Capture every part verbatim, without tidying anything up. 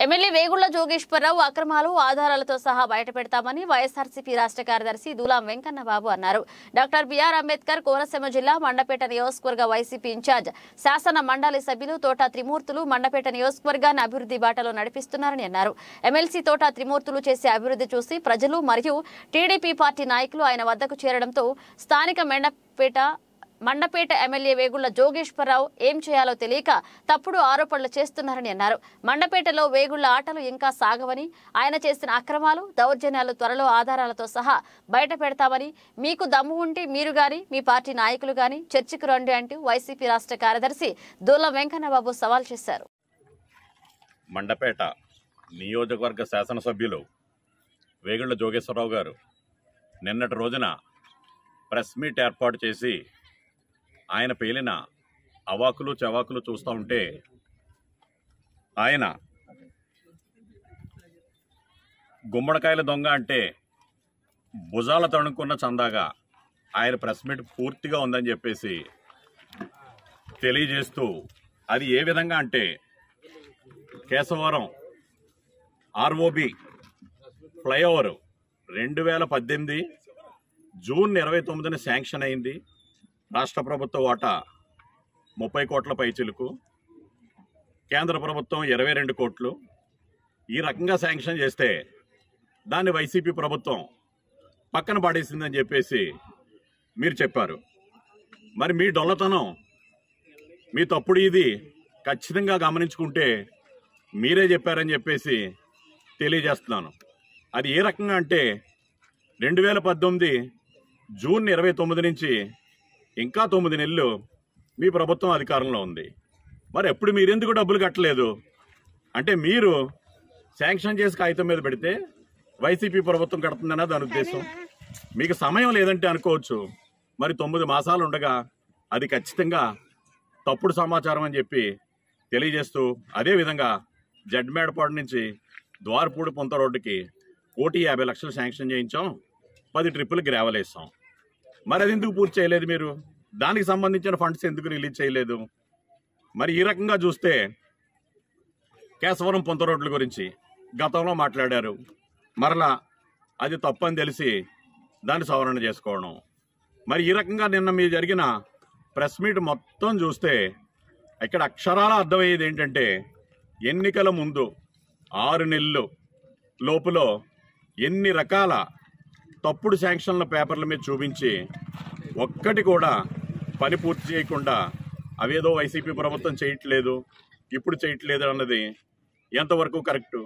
MLA Vegulla Jogeswara Rao అక్రమాలు ఆధారాలతో సహా బయటపెడతామని వైఎస్ఆర్సీపీ రాష్ట్ర కార్యదర్శి దూలాం వెంకన్నబాబు అన్నారు. డాక్టర్ బిఆర్ అంబేద్కర్ కోనసీమ జిల్లా మండపేట నియోజకవర్గ వైసీపీ ఇన్ఛార్జ్ శాసన మండలి సభ్యులు తోట త్రిమూర్తులు మండపేట నియోజకవర్గాన్ని అభివృద్ధి బాటలో నడిపిస్తున్నారని అన్నారు. ఎమ్మెల్సీ తోట త్రిమూర్తులు చేసే అభివృద్ధి చూసి ప్రజలు మరియు టీడీపీ పార్టీ నాయకులు ఆయన వద్దకు చేరడంతో స్థానిక మండపేట మండపేట ఎమ్మెల్యే వేగుళ్ల జోగేశ్వరరావు ఏం చేయాలో తెలియక తప్పుడు ఆరోపణలు చేస్తున్నారని అన్నారు. మండపేటలో వేగుళ్ల ఆటలు ఇంకా సాగవని, ఆయన చేసిన అక్రమాలు దౌర్జన్యాలు త్వరలో ఆధారాలతో సహా బయట పెడతామని, మీకు దమ్ము ఉంటే మీరు గాని మీ పార్టీ నాయకులు గాని చర్చకు రండి అంటూ వైసీపీ రాష్ట్ర కార్యదర్శి దూలం వెంకన్నబాబు సవాల్ చేశారు. మండపేట నియోజకవర్గ శాసనసభ్యులు వేగుళ్ల జోగేశ్వరరావు గారు నిన్నటి రోజున ప్రెస్ మీట్ ఏర్పాటు చేసి ఆయన పేలిన అవాకులు చవాకులు చూస్తూ ఉంటే ఆయన గుమ్మడికాయల దొంగ అంటే భుజాల తణుకున్న చందాగా ఆయన ప్రెస్ మీట్ పూర్తిగా ఉందని చెప్పేసి తెలియజేస్తూ, అది ఏ విధంగా అంటే కేశవరం ఆర్ఓబి ఫ్లైఓవర్ రెండు వేల పద్దెనిమిది జూన్ ఇరవై తొమ్మిదిన శాంక్షన్ అయింది. రాష్ట్ర ప్రభుత్వ వాటా ముప్పై కోట్ల పైచిలుకు, కేంద్ర ప్రభుత్వం ఇరవై రెండు కోట్లు. ఈ రకంగా శాంక్షన్ చేస్తే దాన్ని వైసీపీ ప్రభుత్వం పక్కన పడేసిందని చెప్పేసి మీరు చెప్పారు. మరి మీ డొల్లతనం, మీ తప్పుడు ఇది ఖచ్చితంగా గమనించుకుంటే మీరే చెప్పారని చెప్పేసి తెలియజేస్తున్నాను. అది ఏ రకంగా అంటే రెండు వేల పద్దెనిమిది జూన్ ఇరవై తొమ్మిది నుంచి ఇంకా తొమ్మిది నెలలు మీ ప్రభుత్వం అధికారంలో ఉంది. మరి ఎప్పుడు మీరెందుకు డబ్బులు కట్టలేదు అంటే, మీరు శాంక్షన్ చేసి కాగితం మీద పెడితే వైసీపీ ప్రభుత్వం కడుతుందన్న దాని ఉద్దేశం. మీకు సమయం లేదంటే అనుకోవచ్చు, మరి తొమ్మిది మాసాలు ఉండగా అది ఖచ్చితంగా తప్పుడు సమాచారం అని చెప్పి తెలియజేస్తూ, అదేవిధంగా జడ్మేడపాడు నుంచి ద్వారపూడి పొంత రోడ్డుకి కోటి యాభై లక్షలు శాంక్షన్ చేయించాం, పది ట్రిప్పులు గ్రావెల్ వేసాం. మరి అది ఎందుకు పూర్తి చేయలేదు? మీరు దానికి సంబంధించిన ఫండ్స్ ఎందుకు రిలీజ్ చేయలేదు? మరి ఈ రకంగా చూస్తే కేశవరం పొంత రోడ్ల గురించి గతంలో మాట్లాడారు, మరలా అది తప్పని తెలిసి దాన్ని సవరణ చేసుకోవడం. మరి ఈ రకంగా నిన్న మీ జరిగిన ప్రెస్ మీట్ మొత్తం చూస్తే ఇక్కడ అక్షరాల అర్థమయ్యేది ఏంటంటే, ఎన్నికల ముందు ఆరు నెలలు లోపులో ఎన్ని రకాల తప్పుడు శాంక్షన్ల పేపర్ల మీద చూపించి ఒక్కటి కూడా పని పూర్తి చేయకుండా అవేదో వైసీపీ ప్రభుత్వం చేయట్లేదు, ఇప్పుడు చేయట్లేదు అన్నది ఎంతవరకు కరెక్టు?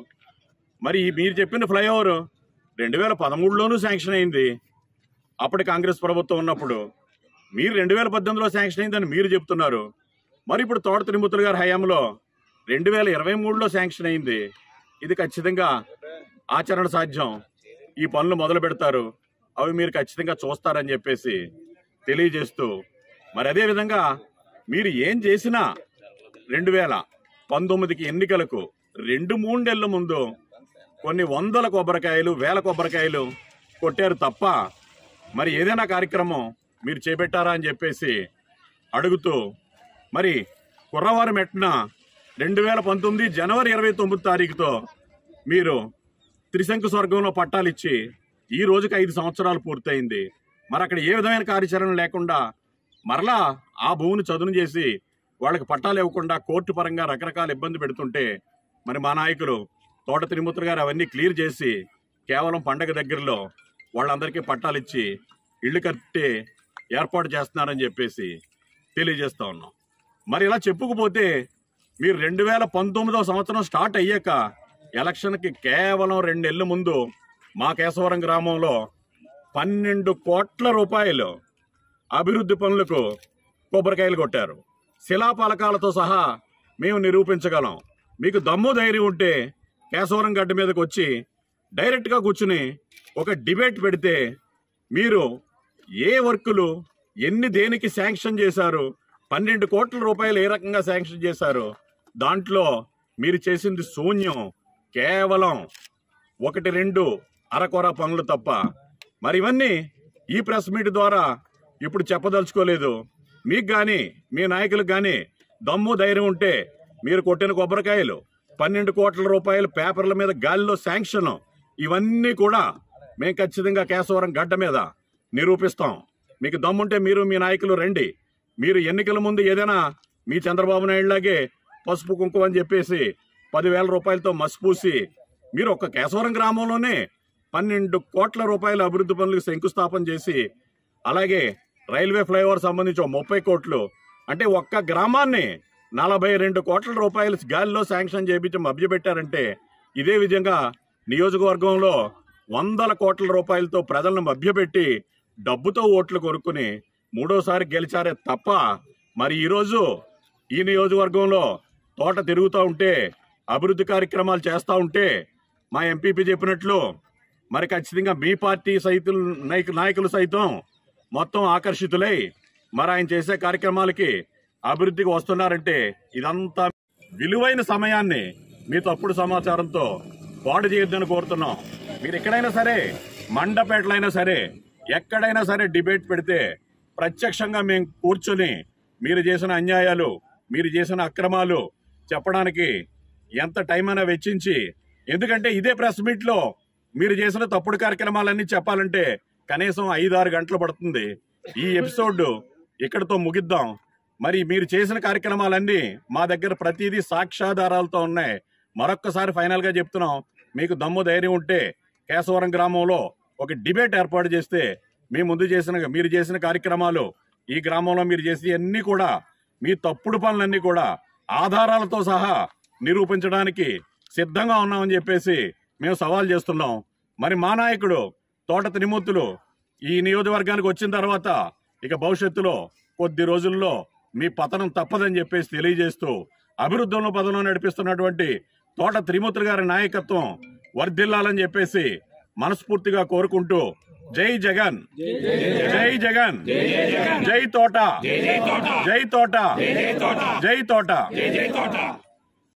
మరి మీరు చెప్పిన ఫ్లైఓవర్ రెండు వేల పదమూడులోనూ శాంక్షన్ అయింది, అప్పటి కాంగ్రెస్ ప్రభుత్వం ఉన్నప్పుడు. మీరు రెండు వేల పద్దెనిమిదిలో శాంక్షన్ అయిందని మీరు చెప్తున్నారు. మరి ఇప్పుడు తోట త్రిమూర్తులు గారి హయాంలో రెండు వేల ఇరవై మూడులో శాంక్షన్ అయింది. ఇది ఖచ్చితంగా ఆచరణ సాధ్యం. ఈ పనులు మొదలు పెడతారు, అవి మీరు ఖచ్చితంగా చూస్తారని చెప్పేసి తెలియజేస్తూ, మరి అదేవిధంగా మీరు ఏం చేసినా రెండు వేల పంతొమ్మిదికి ఎన్నికలకు రెండు మూడు నెలల ముందు కొన్ని వందల కొబ్బరికాయలు వేల కొబ్బరికాయలు కొట్టారు తప్ప మరి ఏదైనా కార్యక్రమం మీరు చేపట్టారా అని చెప్పేసి అడుగుతూ, మరి కుర్రవారి మెట్టిన రెండు వేల పంతొమ్మిది జనవరి ఇరవై తొమ్మిది తారీఖుతో మీరు త్రిశంకు స్వర్గంలో పట్టాలు ఇచ్చి ఈ రోజుకి ఐదు సంవత్సరాలు పూర్తయింది. మరి అక్కడ ఏ విధమైన కార్యాచరణ లేకుండా మరలా ఆ భూమిని చదును చేసి వాళ్ళకి పట్టాలు ఇవ్వకుండా కోర్టు పరంగా రకరకాల ఇబ్బంది పెడుతుంటే, మరి మా నాయకులు తోట త్రిమూర్తులు గారు అవన్నీ క్లియర్ చేసి కేవలం పండగ దగ్గరలో వాళ్ళందరికీ పట్టాలు ఇచ్చి ఇళ్ళు కట్టే ఏర్పాటు చేస్తున్నారని చెప్పేసి తెలియజేస్తా ఉన్నాం. మరి ఇలా చెప్పుకుపోతే మీరు రెండు వేల పంతొమ్మిదవ సంవత్సరం స్టార్ట్ అయ్యాక ఎలక్షన్కి కేవలం రెండు నెలల ముందు మా కేశవరం గ్రామంలో పన్నెండు కోట్ల రూపాయలు అభివృద్ధి పనులకు కొబ్బరికాయలు కొట్టారు. శిలాపలకాలతో సహా మేము నిరూపించగలం. మీకు దమ్ము ధైర్యం ఉంటే కేశవరం గడ్డ మీదకి వచ్చి డైరెక్ట్గా కూర్చుని ఒక డిబేట్ పెడితే, మీరు ఏ వర్కులు ఎన్ని దేనికి శాంక్షన్ చేశారు, పన్నెండు కోట్ల రూపాయలు ఏ రకంగా శాంక్షన్ చేశారు, దాంట్లో మీరు చేసింది శూన్యం, కేవలం ఒకటి రెండు అరకొర పనులు తప్ప. మరి ఇవన్నీ ఈ ప్రెస్ మీట్ ద్వారా ఇప్పుడు చెప్పదలుచుకోలేదు. మీకు కానీ మీ నాయకులకు కానీ దమ్ము ధైర్యం ఉంటే మీరు కొట్టిన కొబ్బరికాయలు, పన్నెండు కోట్ల రూపాయలు పేపర్ల మీద గాలిలో శాంక్షన్, ఇవన్నీ కూడా మేము ఖచ్చితంగా కేశవరం గడ్డ మీద నిరూపిస్తాం. మీకు దమ్ముంటే మీరు మీ నాయకులు రండి. మీరు ఎన్నికల ముందు ఏదైనా మీ చంద్రబాబు నాయుడు లాగే పసుపు కుంకుమ అని చెప్పేసి పదివేల రూపాయలతో మసిపూసి మీరు ఒక్క కేశవరం గ్రామంలోనే పన్నెండు కోట్ల రూపాయల అభివృద్ధి పనులకు శంకుస్థాపన చేసి, అలాగే రైల్వే ఫ్లైఓవర్ సంబంధించి ముప్పై కోట్లు అంటే ఒక్క గ్రామాన్ని నలభై రెండు కోట్ల రూపాయలు గాలిలో శాంక్షన్ చేయించి మభ్యపెట్టారంటే, ఇదే విధంగా నియోజకవర్గంలో వందల కోట్ల రూపాయలతో ప్రజలను మభ్యపెట్టి డబ్బుతో ఓట్లు కొనుక్కుని మూడోసారి గెలిచారే తప్ప, మరి ఈరోజు ఈ నియోజకవర్గంలో తోట తిరుగుతూ ఉంటే అభివృద్ధి కార్యక్రమాలు చేస్తూ ఉంటే మా ఎంపీపీ చెప్పినట్లు మరి ఖచ్చితంగా మీ పార్టీ సైతులు నాయకులు సైతం మొత్తం ఆకర్షితులై మరి ఆయన చేసే కార్యక్రమాలకి అభివృద్ధికి వస్తున్నారంటే ఇదంతా విలువైన సమయాన్ని మీ తప్పుడు సమాచారంతో పాడు చేయొద్దని కోరుతున్నాం. మీరు ఎక్కడైనా సరే, మండపేటలైనా సరే, ఎక్కడైనా సరే డిబేట్ పెడితే ప్రత్యక్షంగా మేము కూర్చొని మీరు చేసిన అన్యాయాలు, మీరు చేసిన అక్రమాలు చెప్పడానికి ఎంత టైం అయినా వెచ్చించి, ఎందుకంటే ఇదే ప్రెస్ మీట్ లో మీరు చేసిన తప్పుడు కార్యక్రమాలన్నీ చెప్పాలంటే కనీసం ఐదారు గంటలు పడుతుంది. ఈ ఎపిసోడ్ ఇక్కడతో ముగిద్దాం. మరి మీరు చేసిన కార్యక్రమాలన్నీ మా దగ్గర ప్రతిదీ సాక్ష్యాధారాలతో ఉన్నాయి. మరొక్కసారి ఫైనల్ గా చెప్తున్నాం, మీకు దమ్ము ధైర్యం ఉంటే కేశవరం గ్రామంలో ఒక డిబేట్ ఏర్పాటు చేస్తే మీ ముందు చేసిన మీరు చేసిన కార్యక్రమాలు, ఈ గ్రామంలో మీరు చేసే అన్ని కూడా మీ తప్పుడు పనులన్నీ కూడా ఆధారాలతో సహా నిరూపించడానికి సిద్ధంగా ఉన్నామని చెప్పేసి మేము సవాల్ చేస్తున్నాం. మరి మా నాయకుడు తోట త్రిమూర్తులు ఈ నియోజకవర్గానికి వచ్చిన తర్వాత ఇక భవిష్యత్తులో కొద్ది రోజుల్లో మీ పతనం తప్పదని చెప్పేసి తెలియజేస్తూ అభివృద్ధిలో పదవిలో నడిపిస్తున్నటువంటి తోట త్రిమూర్తులు గారి నాయకత్వం వర్ధిల్లాలని చెప్పేసి మనస్ఫూర్తిగా కోరుకుంటూ జై జగన్, జై జగన్, జై తోట, జై తోట, జై తోట.